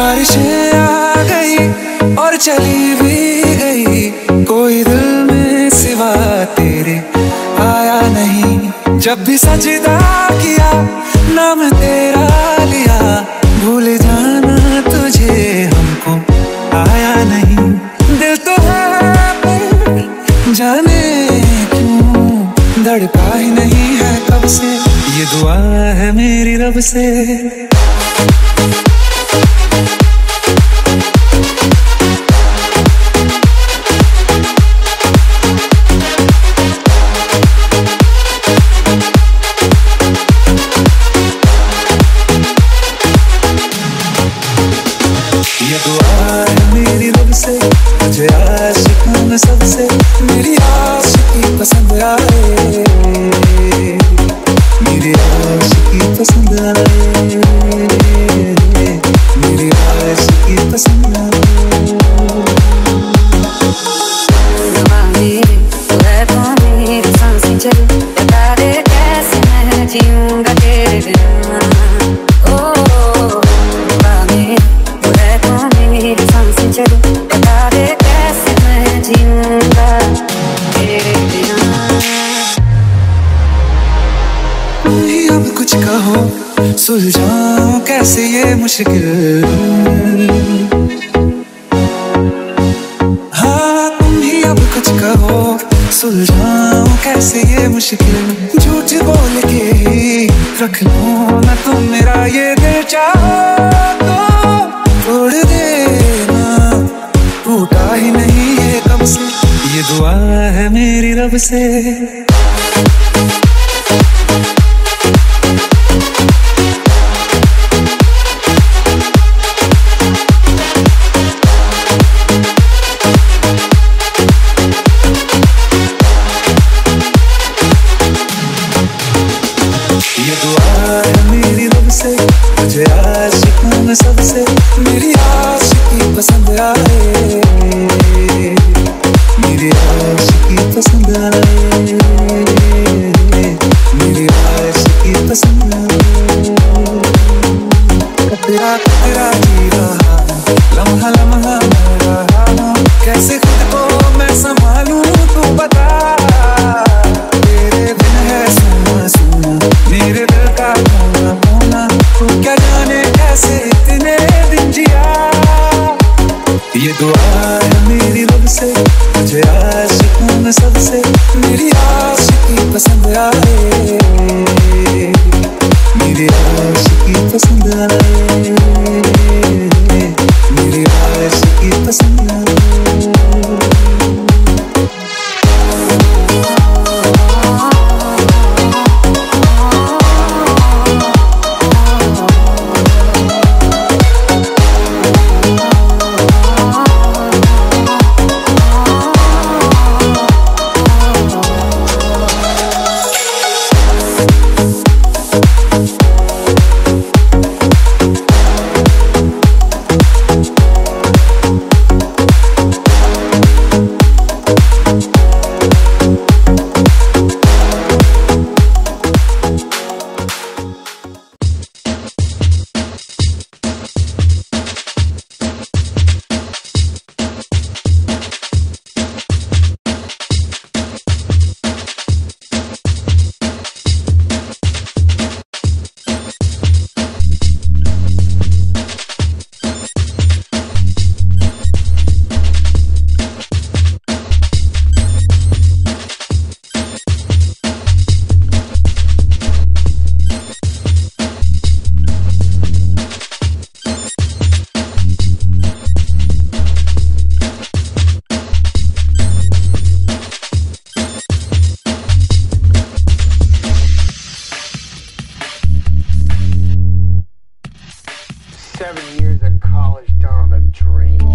बारिशें आ गई और चली भी गई, कोई दिल में सिवा तेरे आया नहीं। जब भी सजदा किया नाम तेरा लिया, भूल जाना तुझे हमको आया नहीं। दिल तो है पर जाने क्यों धड़का ही नहीं है कब से, ये दुआ है मेरी रब से। ये दुआ है मेरी रब से, मुझे आशिकों में सबसे मेरी आशिकी पसंद आए, मेरी आशिकी पसंद आए, मेरी आशिकी पसंद आए। मेरी सांसें चले, बता दे कैसे मैं जीऊंगा तेरे बिना। मेरी सांसें चले, बता दे कैसे मैं जीऊंगा तेरे बिना। तुम ही अब कुछ कहो, सुलझाऊं कैसे ये मुश्किल। हाँ तुम ही अब कुछ कहो, सुलझाऊं कैसे ये मुश्किल। झूठ बोल के ही रख लूं मैं तुम मेरा ये दिल, चाहो तो तोड़ देना, टूटा ही नहीं ये कब से, ये दुआ है मेरी रब से। ये दुआ है मेरी रब से, मुझे आशिकों में सबसे मेरी आशिकी पसंद आए, मेरी आशिकी पसंद आए, मेरी आशिकी पसंद आए। तेरा तेरा जी रहा लम्हा लम्हा मैं रहा, कैसे खुद को मैं संभालूं तू बता। तेरे बिन है सोना सोना मेरे दिल का कोना कोना, तू क्या जाने कैसे इतने दिन जिया। ये दुआ है मेरी रब से, मुझे आशिकों में सबसे मेरी आशिकी पसंद आए, मेरी आशिकी पसंद आए, मेरी आशिकी पसंद आए। Years of college down the drain.